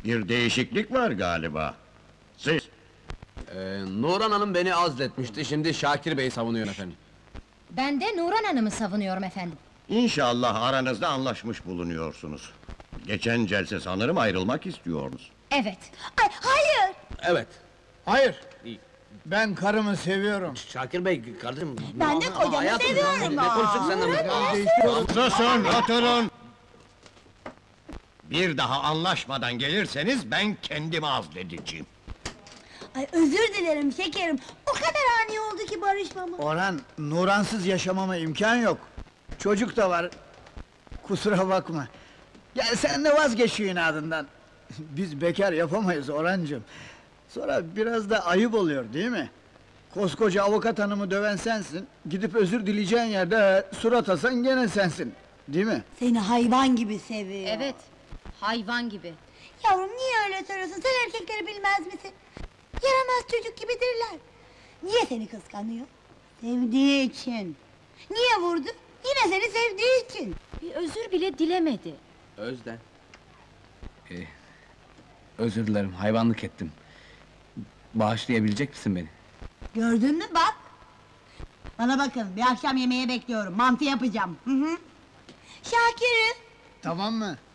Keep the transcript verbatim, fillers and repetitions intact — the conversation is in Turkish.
Bir değişiklik var galiba. Siz, Ee, Nurhan Hanım beni azletmişti, şimdi Şakir Bey savunuyor efendim. Ben de Nurhan Hanım'ı savunuyorum efendim. inşallah aranızda anlaşmış bulunuyorsunuz. Geçen celse sanırım ayrılmak istiyordunuz. Evet. Ay hayır! Evet. Hayır, İyi. ben karımı seviyorum. Şakir Bey, kardeşim... Ben de Ama kocamı hayatım, seviyorum. Ne konuştuk senden? Susun, oturun! Bir daha anlaşmadan gelirseniz ben kendimi azledeceğim. Ay özür dilerim şekerim. O kadar ani oldu ki barışmamız. Orhan, Nuransız yaşamama imkan yok. Çocuk da var. Kusura bakma. Gel sen de vazgeç şu inadından. Biz bekar yapamayız Orhancığım. Sonra biraz da ayıp oluyor değil mi? Koskoca avukat hanımı döven sensin. Gidip özür dileyeceğin yerde he, surat asan gene sensin. Değil mi? Seni hayvan gibi seviyor. Evet. Hayvan gibi. Yavrum niye öyle söylüyorsun? Sen erkekleri bilmez misin? Yaramaz çocuk gibidirler. Niye seni kıskanıyor? Sevdiği için. Niye vurdu? Yine seni sevdiği için. Bir özür bile dilemedi. Özden. Ee, özür dilerim, hayvanlık ettim. Bağışlayabilecek misin beni? Gördün mü bak? Bana bakın, bir akşam yemeğe bekliyorum, mantı yapacağım. Hı hı. Şakir'im, Tamam mı?